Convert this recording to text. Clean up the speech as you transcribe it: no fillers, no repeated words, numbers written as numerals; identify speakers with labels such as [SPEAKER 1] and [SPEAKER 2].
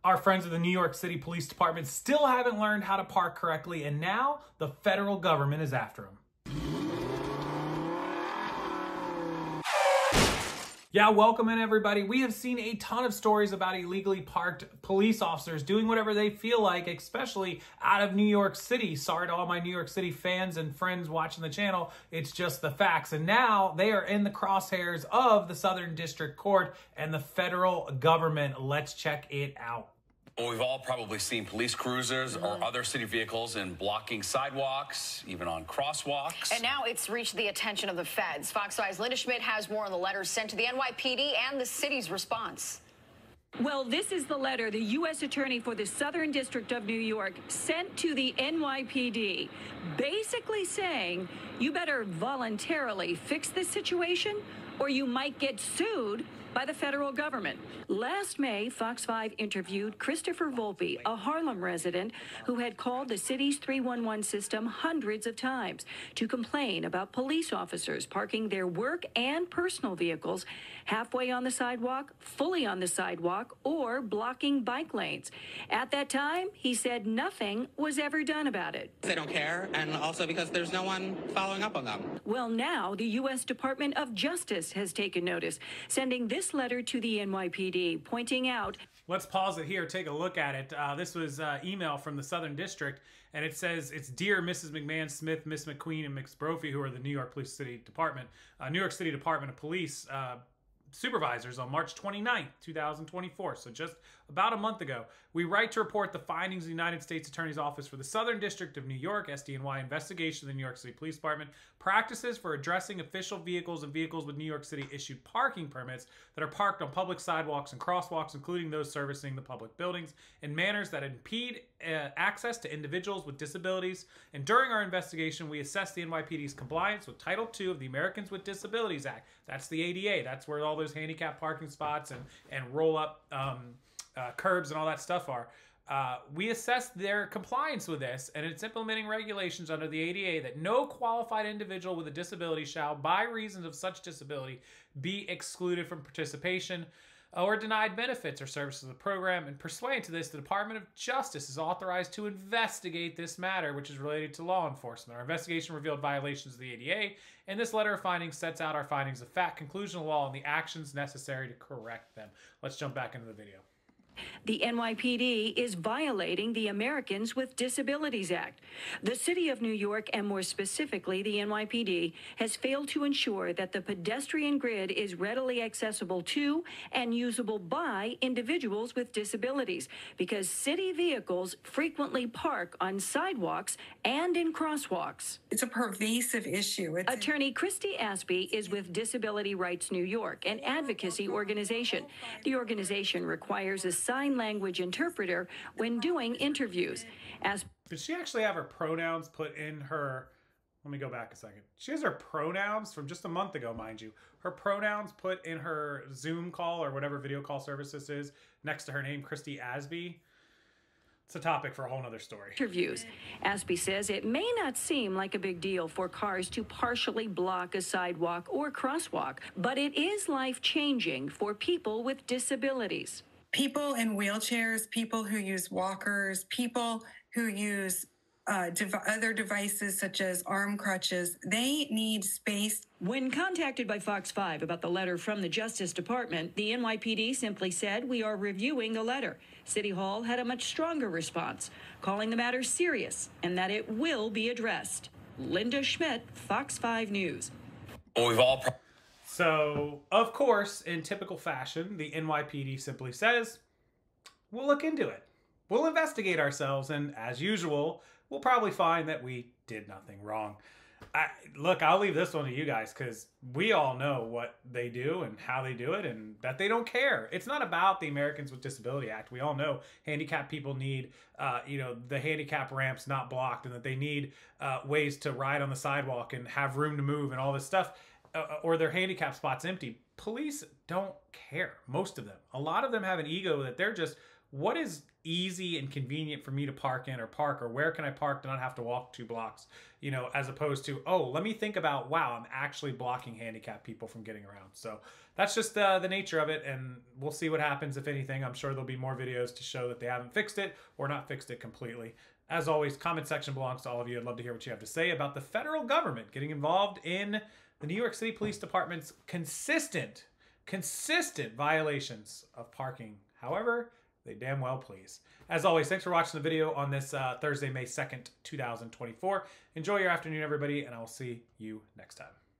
[SPEAKER 1] Our friends at the New York City Police Department still haven't learned how to park correctly, and now the federal government is after them. Yeah, welcome in everybody. We have seen a ton of stories about illegally parked police officers doing whatever they feel like, especially out of New York City. Sorry to all my New York City fans and friends watching the channel. It's just the facts. And now they are in the crosshairs of the Southern District Court and the federal government. Let's check it out.
[SPEAKER 2] Well, we've all probably seen police cruisers or other city vehicles in blocking sidewalks, even on crosswalks.
[SPEAKER 3] And now it's reached the attention of the feds. Fox 5's Linda Schmidt has more on the letters sent to the NYPD and the city's response.
[SPEAKER 4] Well, this is the letter the U.S. Attorney for the Southern District of New York sent to the NYPD, basically saying, you better voluntarily fix this situation or you might get sued by the federal government. Last May, Fox 5 interviewed Christopher Volpe, a Harlem resident who had called the city's 311 system hundreds of times to complain about police officers parking their work and personal vehicles halfway on the sidewalk, fully on the sidewalk, or blocking bike lanes. At that time, he said nothing was ever done about it.
[SPEAKER 5] They don't care, and also because there's no one following up on them.
[SPEAKER 4] Well, now the U.S. Department of Justice has taken notice, sending this letter to the NYPD, pointing out...
[SPEAKER 1] Let's pause it here, take a look at it. This was email from the Southern District, and it says, it's Dear Mrs. McMahon Smith, Miss McQueen, and Miss Brophy, who are the New York City Department of Police supervisors on March 29th, 2024, so just about a month ago. We write to report the findings of the United States Attorney's Office for the Southern District of New York, SDNY, investigation of the New York City Police Department, practices for addressing official vehicles and vehicles with New York City issued parking permits that are parked on public sidewalks and crosswalks, including those servicing the public buildings, in manners that impede access to individuals with disabilities. And during our investigation, we assessed the NYPD's compliance with Title II of the Americans with Disabilities Act. That's the ADA. That's where all those handicap parking spots and roll-up curbs and all that stuff are. We assessed their compliance with this, and it's implementing regulations under the ADA that no qualified individual with a disability shall, by reasons of such disability, be excluded from participation or denied benefits or services of the program. And pursuant to this, the Department of Justice is authorized to investigate this matter, which is related to law enforcement. Our investigation revealed violations of the ADA, and this letter of findings sets out our findings of fact, conclusion of law, and the actions necessary to correct them. Let's jump back into the video.
[SPEAKER 4] The NYPD is violating the Americans with Disabilities Act. The City of New York, and more specifically the NYPD, has failed to ensure that the pedestrian grid is readily accessible to and usable by individuals with disabilities, because city vehicles frequently park on sidewalks and in crosswalks.
[SPEAKER 6] It's a pervasive issue.
[SPEAKER 4] Attorney Christy Aspey is with Disability Rights New York, an advocacy organization. The organization requires a sign language interpreter when doing interviews.
[SPEAKER 1] Did she actually have her pronouns put in her... Let me go back a second. She has her pronouns from just a month ago, mind you. Her pronouns put in her Zoom call or whatever video call service this is next to her name, Christy Aspey. It's a topic for a whole nother story.
[SPEAKER 4] Interviews. Aspey says it may not seem like a big deal for cars to partially block a sidewalk or crosswalk, but it is life-changing for people with disabilities.
[SPEAKER 6] People in wheelchairs, people who use walkers, people who use other devices such as arm crutches, they need space.
[SPEAKER 4] When contacted by Fox 5 about the letter from the Justice Department, the NYPD simply said, we are reviewing the letter. City Hall had a much stronger response, calling the matter serious and that it will be addressed. Linda Schmidt, Fox 5 News.
[SPEAKER 2] Well, we've all...
[SPEAKER 1] So, of course, in typical fashion, the NYPD simply says, we'll look into it. We'll investigate ourselves, and as usual, we'll probably find that we did nothing wrong. Look, I'll leave this one to you guys, because we all know what they do and how they do it, and that they don't care. It's not about the Americans with Disability Act. We all know handicapped people need, the handicap ramps not blocked, and that they need ways to ride on the sidewalk and have room to move and all this stuff. Or their handicap spots empty. Police don't care, most of them. A lot of them have an ego that they're just what is easy and convenient for me to park in or park, or where can I park to not have to walk 2 blocks, you know, as opposed to, oh, let me think about, wow, I'm actually blocking handicapped people from getting around. So that's just the nature of it, and we'll see what happens. If anything, I'm sure there'll be more videos to show that they haven't fixed it or not fixed it completely. As always, comment section belongs to all of you. I'd love to hear what you have to say about the federal government getting involved in the New York City Police Department's consistent violations of parking. However, they damn well please. As always, thanks for watching the video on this Thursday, May 2nd, 2024. Enjoy your afternoon, everybody, and I will see you next time.